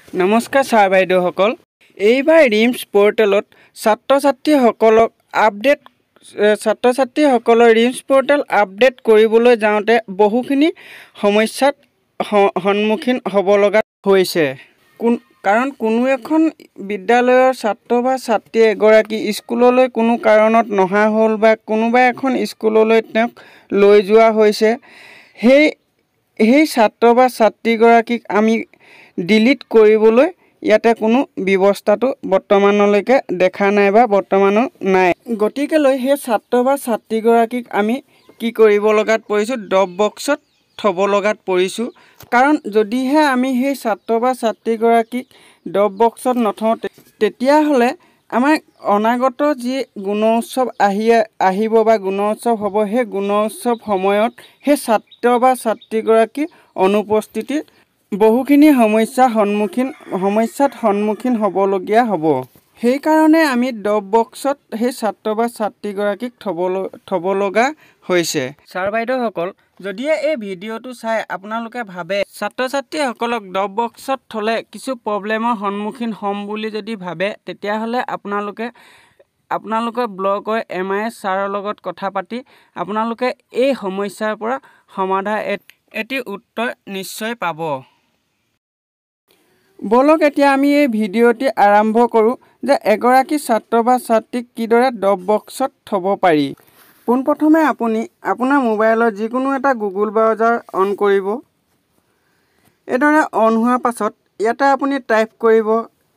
নমস্কাৰ ছাৰ বাইদেউসকল। এইবাৰ ৰিমছ পৰ্টেলত ছাত্ৰ-ছাত্ৰীসকলৰ ৰিমছ পৰ্টেল আপডেট কৰিবলৈ যাওঁতে বহুখিনি সমস্যাত সন্মুখীন হ'ব লগা হৈছে। কাৰণ কোনো এখন বিদ্যালয়ৰ ছাত্ৰ বা ছাত্ৰী এগৰাকী স্কুললৈ কোনো কাৰণত নহা হ'ল বা কোনোবা এখন স্কুললৈ তেওঁক লৈ যোৱা হৈছে, সেই ছাত্ৰ বা ছাত্ৰীগৰাকীক আমি ডিলিট কৰিবলৈ ইয়াতে কোনো ব্যৱস্থাটো বৰ্তমানলৈকে দেখা নাই বা বৰ্তমানো নাই। গতিকেলৈ সেই ছাত্ৰ বা ছাত্ৰীগৰাকীক আমি কি কৰিব লগাত পৰিছোঁ, ড্ৰপ বক্সত থ'ব লগাত পৰিছোঁ। কাৰণ যদিহে আমি সেই ছাত্ৰ বা ছাত্ৰীগৰাকীক ড্ৰপ বক্সত নথওঁ, তেতিয়াহ'লে আমাৰ অনাগত যি গুণোৎসৱ আহিব বা গুণোৎসৱ হ'ব, সেই গুণোৎসৱ সময়ত সেই ছাত্ৰ বা ছাত্ৰীগৰাকীৰ অনুপস্থিতিত বহুখিনি সমস্যাত সন্মুখীন হ'বলগীয়া হ'ব। সেইকাৰণে আমি ড্ৰপ বক্সত সেই ছাত্ৰ বা ছাত্ৰীগৰাকীক থ'ব লগা হৈছে। ছাৰ বাইদেউসকল, যদিহে এই ভিডিঅ'টো চাই আপোনালোকে ভাবে ছাত্ৰ ছাত্ৰীসকলক ড্ৰপ বক্সত থ'লে কিছু প্ৰব্লেমৰ সন্মুখীন হ'ম বুলি যদি ভাবে, তেতিয়াহ'লে আপোনালোকে ব্লকৰ MIS ছাৰৰ লগত কথা পাতি আপোনালোকে এই সমস্যাৰ পৰা সমাধান এটি উত্তৰ নিশ্চয় পাব। বলক এতিয়া আমি এই ভিডিঅ'টি আৰম্ভ কৰোঁ যে এগৰাকী ছাত্ৰ বা ছাত্ৰীক কিদৰে ড্ৰপ বক্সত থ'ব পাৰি। পোনপ্ৰথমে আপুনি আপোনাৰ মোবাইলৰ যিকোনো এটা গুগল ব্ৰাউজাৰ অন কৰিব। এইদৰে অন হোৱাৰ পাছত ইয়াতে আপুনি টাইপ কৰিব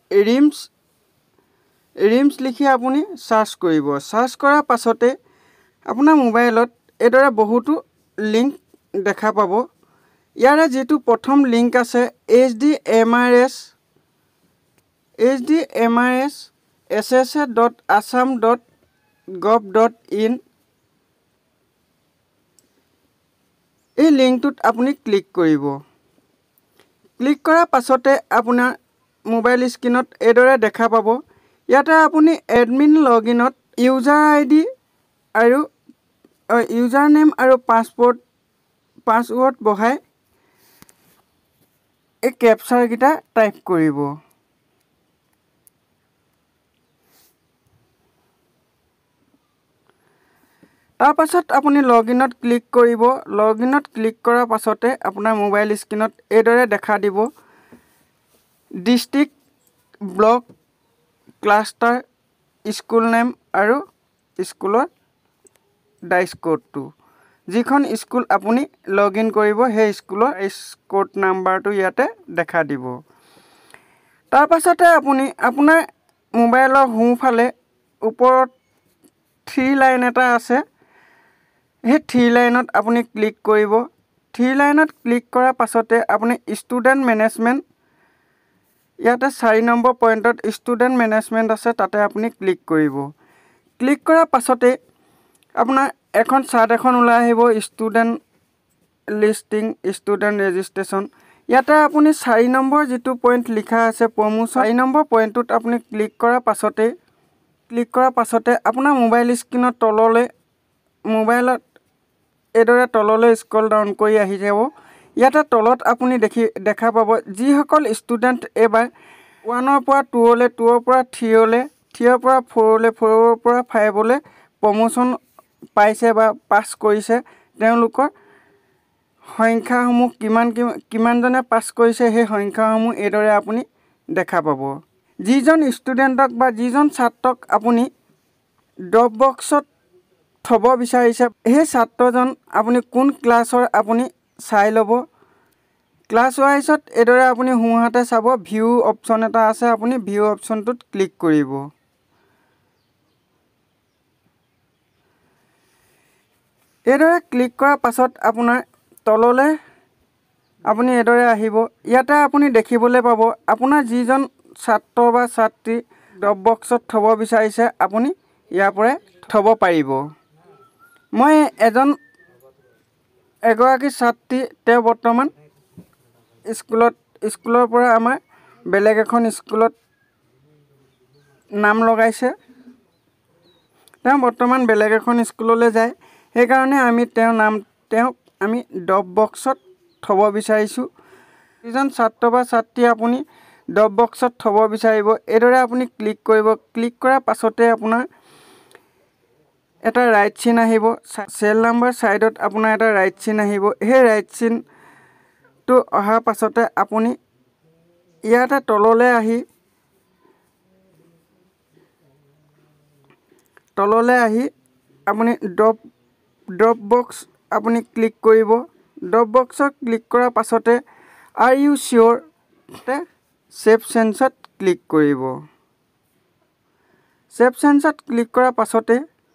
ৰিমছ লিখি আপুনি চাৰ্চ কৰিব। চাৰ্চ কৰাৰ পাছতে আপোনাৰ মোবাইলত এইদৰে বহুতো লিংক দেখা পাব। ইয়াৰে যিটো প্ৰথম লিংক আছে hdmrss.assam.gov.in, এই লিংকটোত আপুনি ক্লিক কৰিব। ক্লিক কৰাৰ পাছতে আপোনাৰ মোবাইল স্ক্ৰীনত এইদৰে দেখা পাব। ইয়াতে আপুনি এডমিন লগইনত ইউজাৰ নেম আৰু পাছৱৰ্ড বহাই এই কেপচাৰকেইটা টাইপ কৰিব। তাৰপাছত আপুনি লগইনত ক্লিক কৰিব। লগইনত ক্লিক কৰাৰ পাছতে আপোনাৰ মোবাইল স্ক্ৰীনত এইদৰে দেখা দিব district, block, cluster, school name আৰু স্কুলৰ ডাইচ ক'ডটো। যিখন স্কুল আপুনি লগ ইন কৰিব, সেই স্কুলৰ ক'ড নাম্বাৰটো ইয়াতে দেখা দিব। তাৰপাছতে আপুনি আপোনাৰ মোবাইলৰ সোঁফালে ওপৰত 3 লাইন এটা আছে, সেই 3 লাইনত আপুনি ক্লিক কৰিব। 3 লাইনত ক্লিক কৰাৰ পাছতে আপুনি ষ্টুডেণ্ট মেনেজমেণ্ট, ইয়াতে 4 নম্বৰ পইণ্টত ষ্টুডেণ্ট মেনেজমেণ্ট আছে, তাতে আপুনি ক্লিক কৰিব। ক্লিক কৰাৰ পাছতে আপোনাৰ এখন চাৰ্ট এখন ওলাই আহিব, ষ্টুডেণ্ট লিষ্টিং, ষ্টুডেণ্ট ৰেজিষ্ট্ৰেশ্যন। ইয়াতে আপুনি 4 নম্বৰ যিটো পইণ্ট লিখা আছে প্ৰমোশ্যন, 4 নম্বৰ পইণ্টটোত আপুনি ক্লিক কৰাৰ পাছতে আপোনাৰ মোবাইল স্ক্ৰীনৰ মোবাইলত এইদৰে তললৈ স্ক্ৰল ডাউন কৰি আহি যাব। ইয়াতে তলত আপুনি দেখা পাব যিসকল ষ্টুডেণ্ট এইবাৰ 1ৰ পৰা 2লৈ, 2ৰ পৰা 3লৈ, 3ৰ পৰা 4লৈ, 4ৰ পৰা 5লৈ প্ৰমোশ্যন পাইছে বা পাছ কৰিছে, তেওঁলোকৰ সংখ্যাসমূহ কিমানজনে পাছ কৰিছে, সেই সংখ্যাসমূহ এইদৰে আপুনি দেখা পাব। যিজন ষ্টুডেণ্টক বা যিজন ছাত্ৰক আপুনি ড্ৰপ বক্সত থ'ব বিচাৰিছে, সেই ছাত্ৰজন আপুনি কোন ক্লাছৰ আপুনি চাই ল'ব। ক্লাছ ৱাইজত এইদৰে আপুনি সোঁহাতে চাব ভিউ অপশ্যন এটা আছে, আপুনি ভিউ অপশ্যনটোত ক্লিক কৰিব। এইদৰে ক্লিক কৰাৰ পাছত আপোনাৰ তললৈ আপুনি এইদৰে আহিব। ইয়াতে আপুনি দেখিবলৈ পাব আপোনাৰ যিজন ছাত্ৰ বা ছাত্ৰী ড্ৰপ বক্সত থ'ব বিচাৰিছে, আপুনি ইয়াৰ পৰাই থ'ব পাৰিব। মই এগৰাকী ছাত্ৰী, তেওঁ বৰ্তমান স্কুলৰ পৰা আমাৰ বেলেগ এখন স্কুলত নাম লগাইছে। তেওঁ বৰ্তমান বেলেগ এখন স্কুললৈ যায়, সেইকাৰণে আমি তেওঁক ড্ৰপ বক্সত থ'ব বিচাৰিছোঁ। যিজন ছাত্ৰ বা ছাত্ৰী আপুনি ড্ৰপ বক্সত থ'ব বিচাৰিব এইদৰে আপুনি ক্লিক কৰিব। ক্লিক কৰাৰ পাছতে আপোনাৰ এটা ৰাইট চিন আহিব। চেল নাম্বাৰ ছাইডত আপোনাৰ এটা ৰাইট চিন আহিব। সেই ৰাইট চিনটো অহাৰ পাছতে আপুনি ইয়াতে তললৈ আহি আপুনি ড্ৰপ বক্স আপুনি ক্লিক কৰিব। ড্ৰপ বক্সত ক্লিক কৰাৰ পাছতে আৰ ইউ চিয়'ৰ ছেভ চেঞ্জত ক্লিক কৰিব। ছেভ চেঞ্জত ক্লিক কৰাৰ পাছতে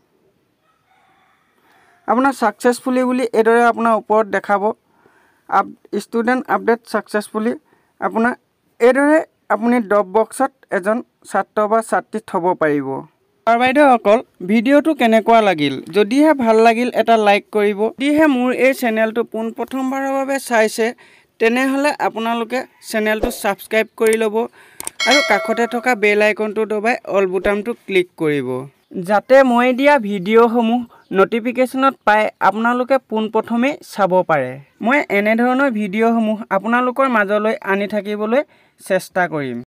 আপোনাৰ ছাকচেছফুলি বুলি এইদৰে আপোনাৰ ওপৰত দেখাব। Student update successfully. আপোনাৰ এইদৰে আপুনি ড্ৰপ বক্সত এজন ছাত্ৰ বা ছাত্ৰী থ'ব পাৰিব। বাইদেউসকল, ভিডিঅ'টো কেনেকুৱা লাগিল? যদিহে ভাল লাগিল এটা লাইক কৰিব। যদিহে মোৰ এই চেনেলটো পোনপ্ৰথমবাৰৰ বাবে চাইছে তেনেহ'লে আপোনালোকে চেনেলটো ছাবস্ক্ৰাইব কৰি ল'ব আৰু কাষতে থকা বেল আইকনটো দবাই অল বুটামটো ক্লিক কৰিব, যাতে মই দিয়া ভিডিঅ'সমূহ ন'টিফিকেশ্যনত পাই আপোনালোকে পোনপ্ৰথমেই চাব পাৰে। মই এনেধৰণৰ ভিডিঅ'সমূহ আপোনালোকৰ মাজলৈ আনি থাকিবলৈ চেষ্টা কৰিম।